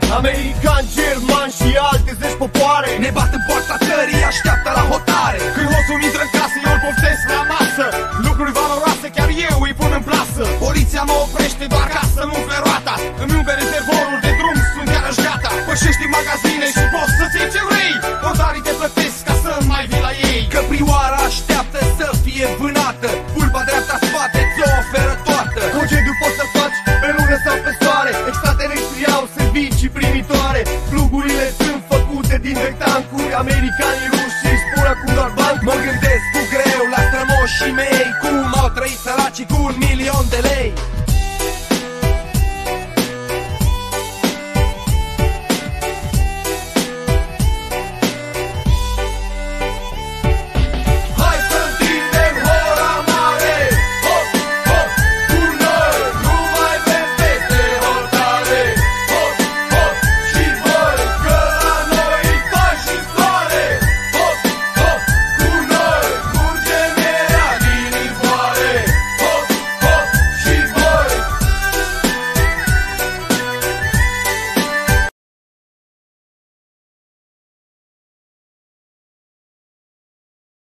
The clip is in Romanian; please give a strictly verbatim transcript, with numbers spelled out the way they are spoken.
americani, germani și alte zeci popoare ne bat în poarta țării, așteaptă la hotare. Când hoțul intră în casă, eu îl poftesc la